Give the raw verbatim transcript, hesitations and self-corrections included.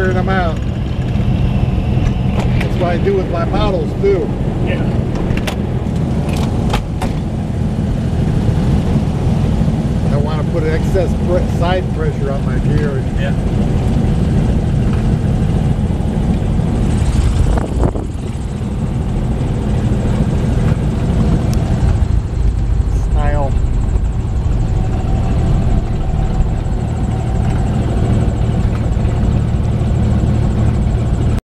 wearing them out. That's what I do with my models too. Yeah. I want to put excess side pressure on my gears. Yeah.